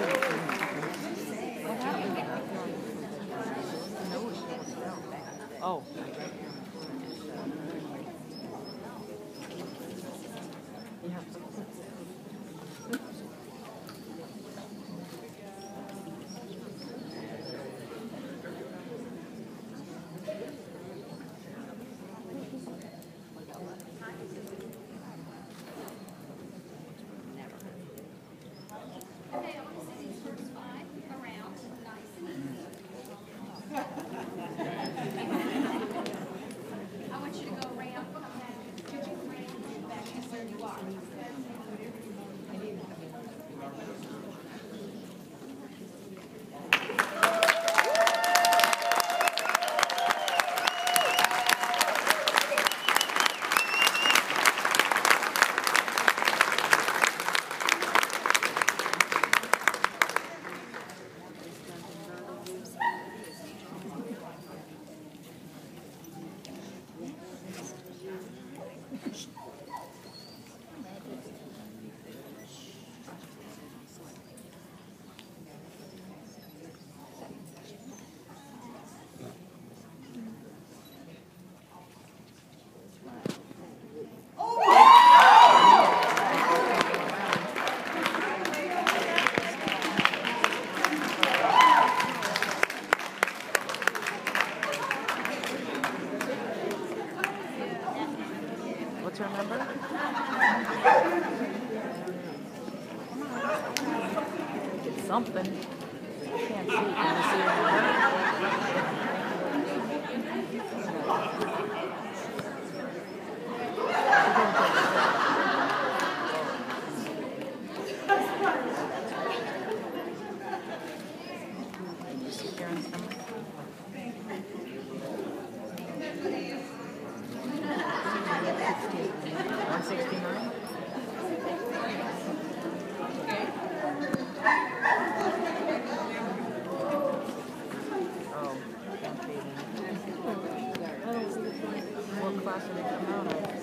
Oh. What's her number? It's something. Can't see. Can you see her number? Can you see Karen's number? 169? Oh, can't be then. What class did they come out of?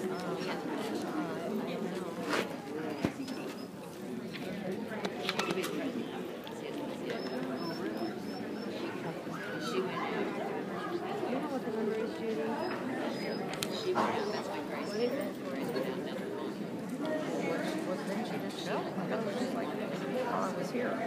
You know what the number is, Judy? She went out, that's my price. What is it? What didn't she just show? That was just like while I was here.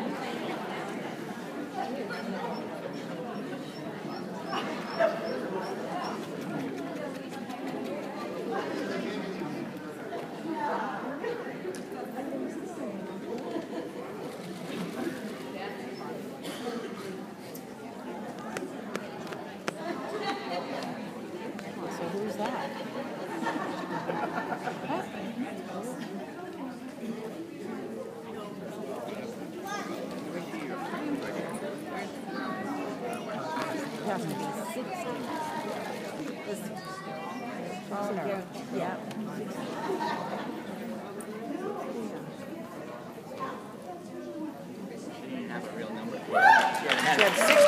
So who's that? It has to be 60. Oh, no. Yeah. She had 60.